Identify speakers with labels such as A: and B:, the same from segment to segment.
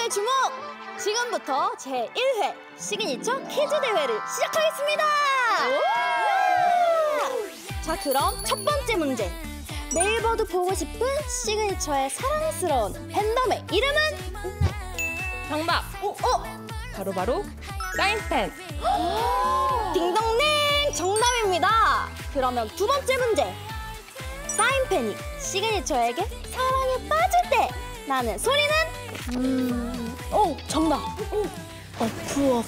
A: 주목을 주목! 지금부터 제1회 시그니처 퀴즈 대회를 시작하겠습니다! 자, 그럼 첫 번째 문제. 매일 봐도 보고 싶은 시그니처의 사랑스러운 팬덤의 이름은?
B: 정답! 바로 사인펜!
A: 딩동댕! 정답입니다! 그러면 두 번째 문제. 사인펜이 시그니처에게 사랑에 빠질 때 나는 소리는? 정답! 어프.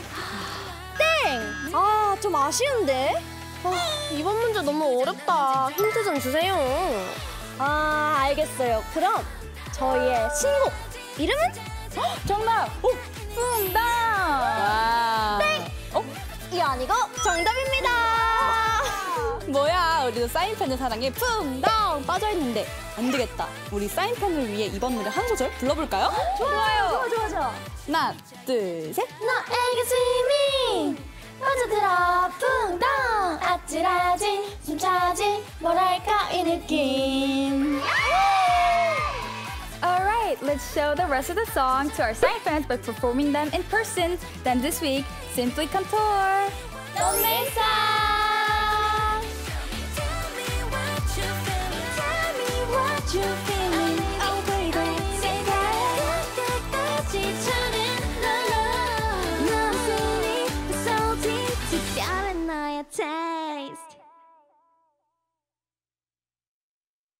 A: 땡! 아, 좀 아쉬운데?
C: 이번 문제 너무 어렵다. 힌트 좀 주세요.
A: 아, 알겠어요. 그럼 저희의 신곡 이름은?
B: 정답! 뿡당! 와.
A: 땡! 이 아니고 정답입니다!
B: 뭐야, 우리도 사인펜의 사랑에 뿡당 빠져있는데 안 되겠다. 우리 사인펜을 위해 이번 노래 한 소절 불러볼까요?
A: 좋아.
B: 하나, 둘, 셋!
A: 너에게 스위밍 빠져들어 붕당 아찔하진 숨차지 뭐랄까 이 느낌.
D: Alright, let's show the rest of the song to our sign fans by performing them in person. Then this week, simply contour.
A: Don't miss out.